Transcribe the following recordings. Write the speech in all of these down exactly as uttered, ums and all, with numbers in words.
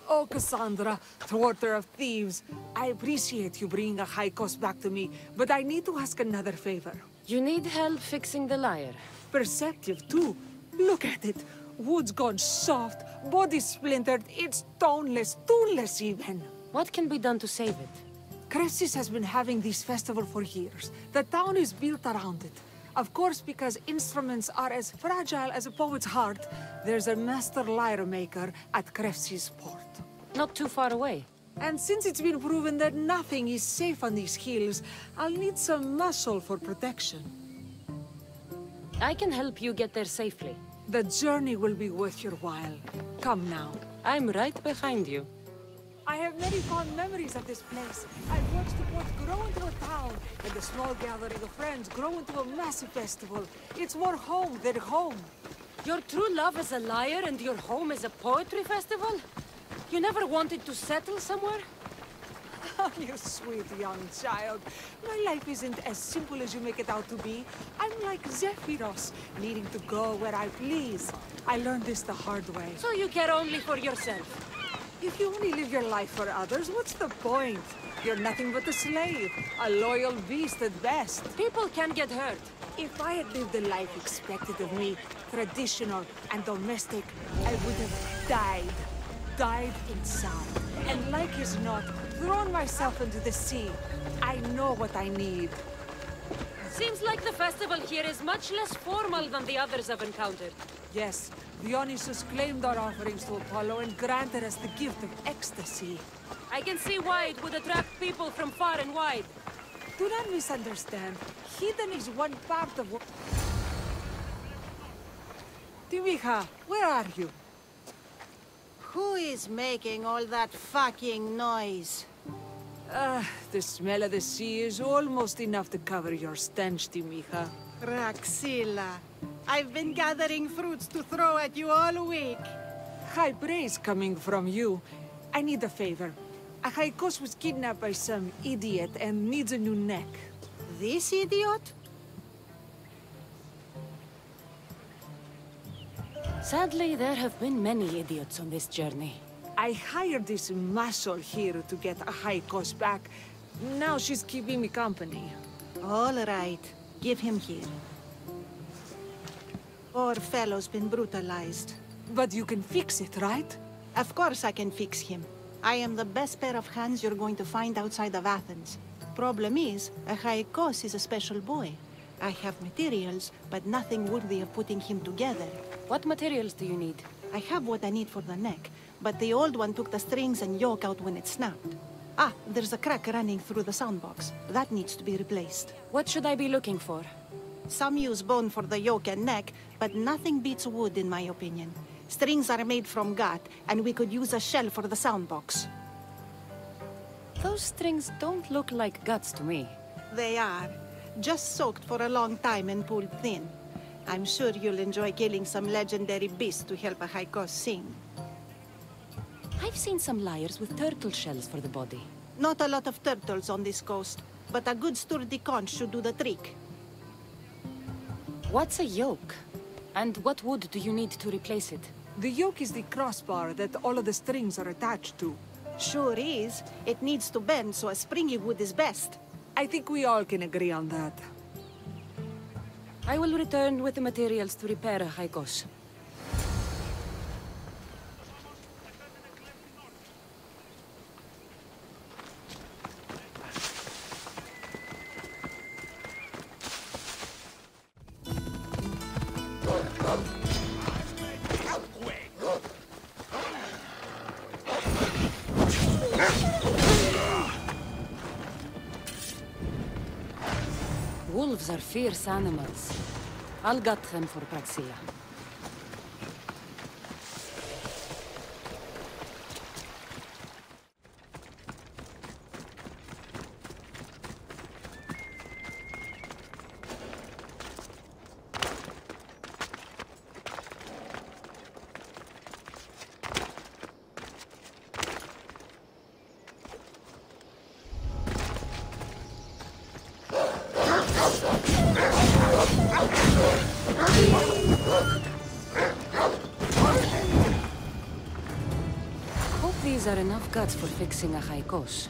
Oh, Cassandra, thwarter of thieves. I appreciate you bringing a high cost back to me, but I need to ask another favor. You need help fixing the lyre. Perceptive, too. Look at it. Wood's gone soft, body splintered, it's toneless, tooless even. What can be done to save it? Cressis has been having this festival for years. The town is built around it. Of course, because instruments are as fragile as a poet's heart, there's a master lyre maker at Cressis port. Not too far away. And since it's been proven that nothing is safe on these hills, I'll need some muscle for protection. I can help you get there safely. The journey will be worth your while. Come now. I'm right behind you. I have many fond memories of this place. I've watched the port grow into a town, and the small gathering of friends grow into a massive festival. It's more home than home. Your true love is a lyre and your home is a poetry festival? You never wanted to settle somewhere? Oh, you sweet young child. My life isn't as simple as you make it out to be. I'm like Zephyros, needing to go where I please. I learned this the hard way. So you care only for yourself? If you only live your life for others, what's the point? You're nothing but a slave, a loyal beast at best. People can get hurt. If I had lived the life expected of me, traditional and domestic, I would have died. Died inside. And like as not, thrown myself into the sea. I know what I need. Seems like the festival here is much less formal than the others I've encountered. Yes, Dionysus claimed our offerings to Apollo and granted us the gift of ecstasy. I can see why it would attract people from far and wide. Do not misunderstand. Hidden is one part of what... Timiha, where are you? Who is making all that fucking noise? Ah, uh, the smell of the sea is almost enough to cover your stench, Timiha. Raxila, I've been gathering fruits to throw at you all week. High praise coming from you. I need a favor. Achaikos was kidnapped by some idiot and needs a new neck. This idiot? Sadly, there have been many idiots on this journey. I hired this muscle here to get Achaikos back. Now she's keeping me company. All right. Give him here. Poor fellow's been brutalized. But you can fix it, right? Of course I can fix him. I am the best pair of hands you're going to find outside of Athens. Problem is, Achaikos is a special boy. I have materials, but nothing worthy of putting him together. What materials do you need? I have what I need for the neck, but the old one took the strings and yoke out when it snapped. Ah, there's a crack running through the soundbox. That needs to be replaced. What should I be looking for? Some use bone for the yoke and neck, but nothing beats wood in my opinion. Strings are made from gut, and we could use a shell for the soundbox. Those strings don't look like guts to me. They are. Just soaked for a long time and pulled thin. I'm sure you'll enjoy killing some legendary beasts to help Achaikos sing. I've seen some lyres with turtle shells for the body. Not a lot of turtles on this coast, but a good sturdy conch should do the trick. What's a yoke? And what wood do you need to replace it? The yoke is the crossbar that all of the strings are attached to. Sure is. It needs to bend, so a springy wood is best. I think we all can agree on that. I will return with the materials to repair Achaikos. Wolves are fierce animals. I'll gut them for Praxilla. Look! These are enough guts for fixing a Haikos.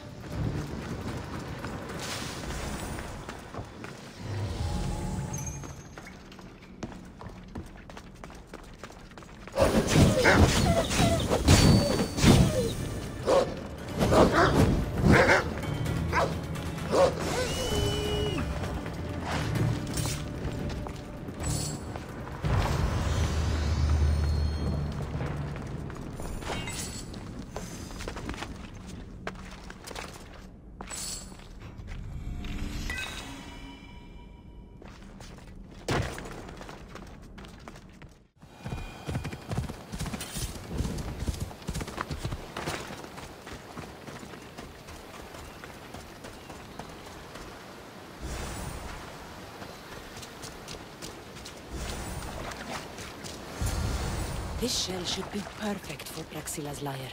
This shell should be perfect for Praxila's lyre.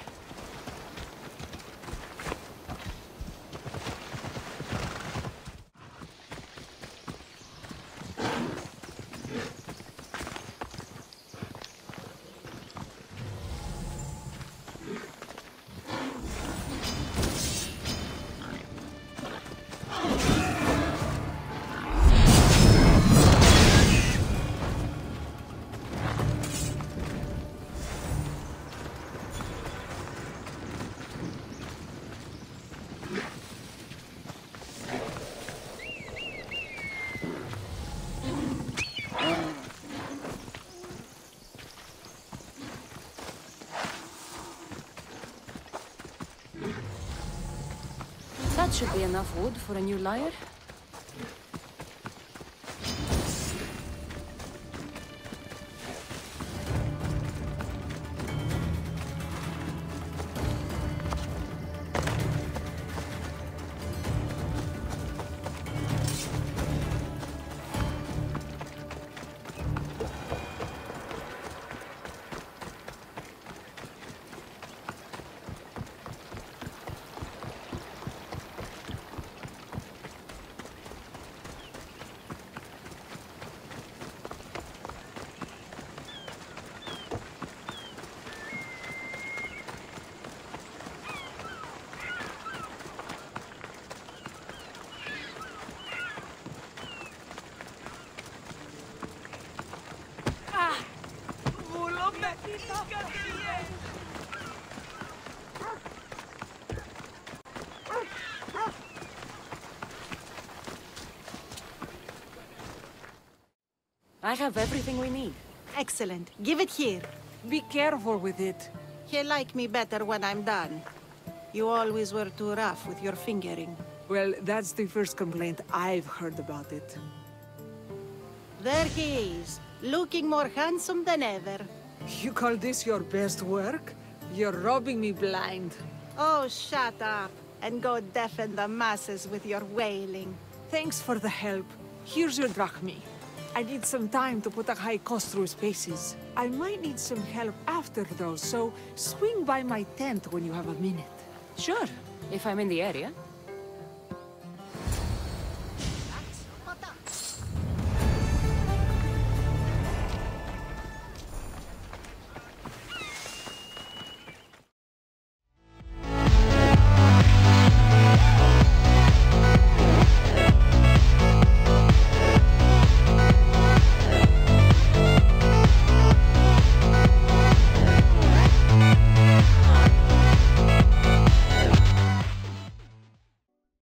That should be enough wood for a new lyre. I have everything we need. Excellent. Give it here. Be careful with it. He'll like me better when I'm done. You always were too rough with your fingering. Well, that's the first complaint I've heard about it. There he is, looking more handsome than ever. You call this your best work? You're robbing me blind. Oh, shut up, and go deafen the masses with your wailing. Thanks for the help. Here's your drachmi. I need some time to put a Haikos through his paces. I might need some help after though, so swing by my tent when you have a minute. Sure, if I'm in the area.